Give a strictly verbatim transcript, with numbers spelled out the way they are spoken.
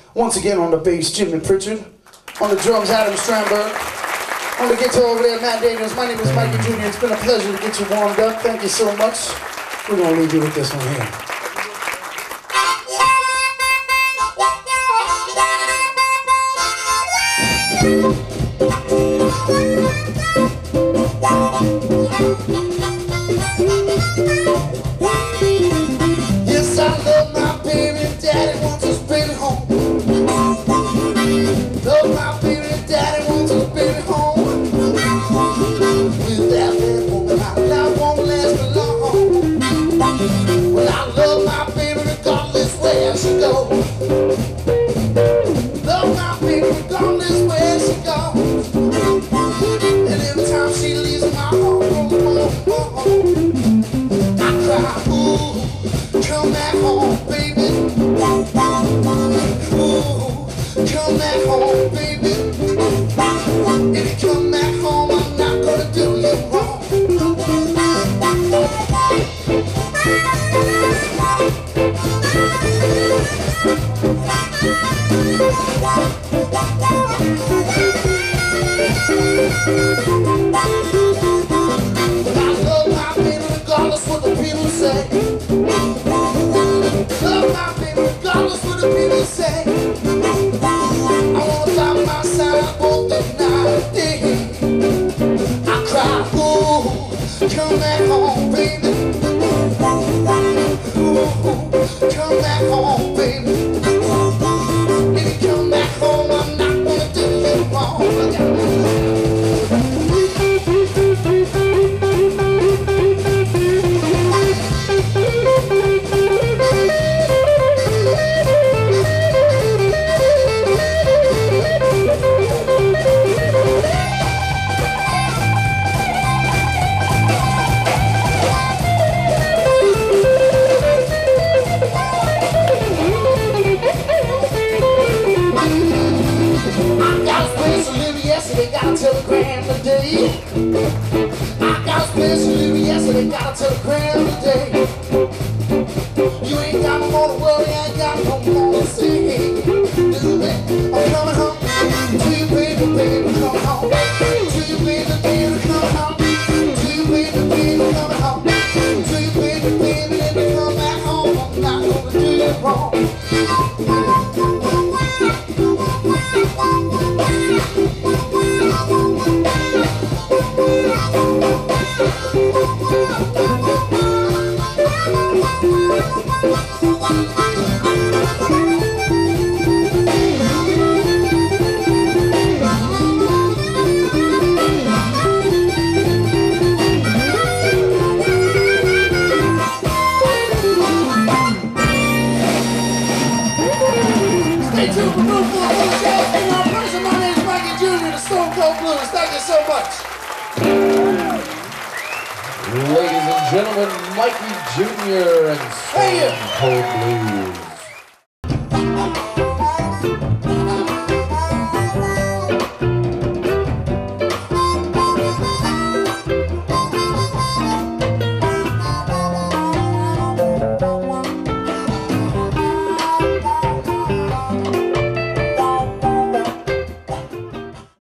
Once again on the bass, Jimmy Pritchard. On the drums, Adam Stramberg. On the guitar over there, Matt Davis. My name is Mikey Junior It's been a pleasure to get you warmed up. Thank you so much. We're going to leave you with this one here. Yes, I love my baby, daddy wants us baby home. Love my baby, daddy wants us baby home. Without that woman, our life won't last long. Well, I love my baby regardless where she goes. Love my baby regardless where she goes. And every time she leaves my home, home, home, I cry, ooh, come back home, baby. Ooh, come back home, baby. If you come back home, I'm not gonna do you wrong. I love my baby regardless what the people say. Love my baby regardless what the people say. I wanna find my side both the night and day. I cry, ooh, come back home, baby. Ooh, come back home, baby. If you come back home, I'm not gonna do you wrong. They got a telegram today. I got a special little yesterday, got a telegram today. You ain't got no more to worry, I ain't got no more to say. Do that. I'm coming home to you, baby, baby, coming home to you, baby, baby, coming home to you, baby, baby, coming home to you, baby, baby. Let me come back home. I'm not gonna do you wrong. Stay tuned for more for the show. And our person, my name is Mikey Junior, the Stone Cold Blues. Thank you so much. Ladies and gentlemen, Mikey Junior and Stone Cold Blues.